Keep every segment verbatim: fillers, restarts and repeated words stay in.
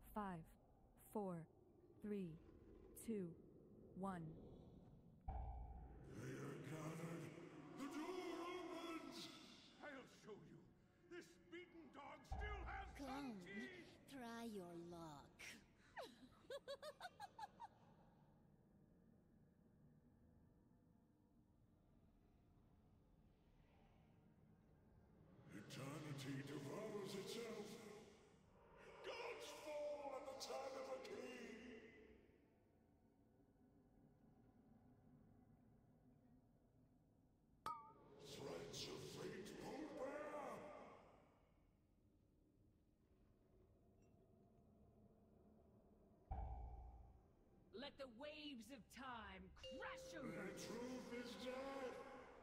Five, four, three, two, one. They are gathered. The door opens! I'll show you. This beaten dog still has Come, some teeth! try your luck. Eternity devours itself. Gods fall at the turn of a key. Threads of fate pull bare. Let the waves of time crash over The you. truth is dead.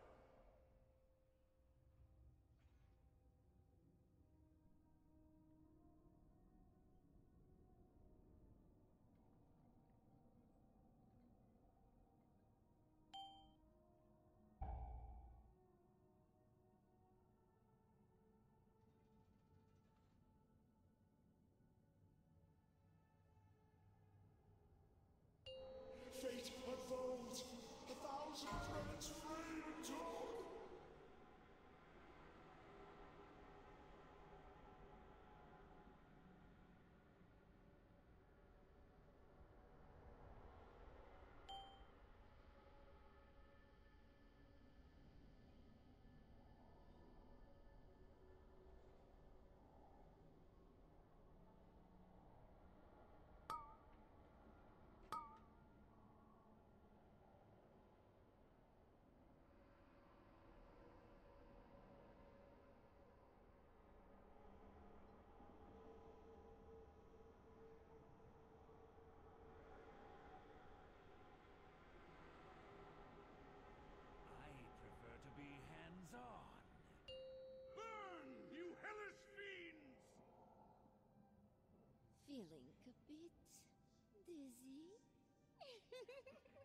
Fate unfolds. A thousand threads frame and talk. To be hands-on. Burn, you hellish fiends! Feeling a bit dizzy?